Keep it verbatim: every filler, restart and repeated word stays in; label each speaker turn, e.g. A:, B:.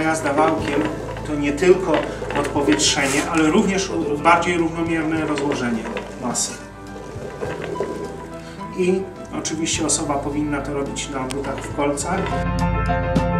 A: jazda wałkiem to nie tylko odpowietrzenie, ale również bardziej równomierne rozłożenie masy. I oczywiście osoba powinna to robić na butach w kolcach.